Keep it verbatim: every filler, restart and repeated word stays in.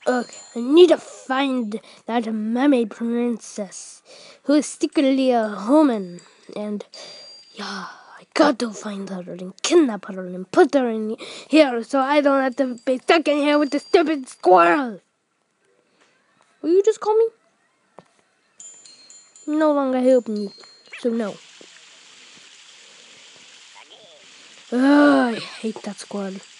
Okay, I need to find that mermaid princess who is secretly a human, and yeah, I got to find her and kidnap her and put her in here so I don't have to be stuck in here with the stupid squirrel. Will you just call me? No longer helping you, so no. Ugh, I hate that squirrel.